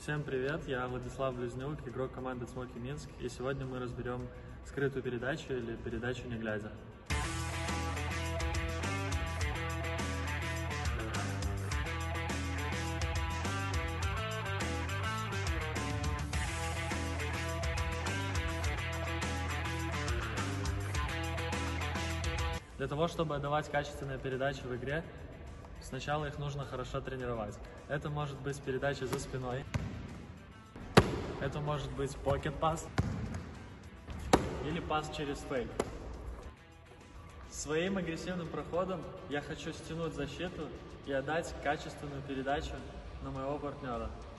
Всем привет, я Владислав Близнюк, игрок команды Цмоки Минск, и сегодня мы разберем скрытую передачу или передачу не глядя. Для того, чтобы отдавать качественные передачи в игре, сначала их нужно хорошо тренировать. Это может быть передача за спиной, это может быть покет-пас или пас через фейк. Своим агрессивным проходом я хочу стянуть защиту и отдать качественную передачу на моего партнера.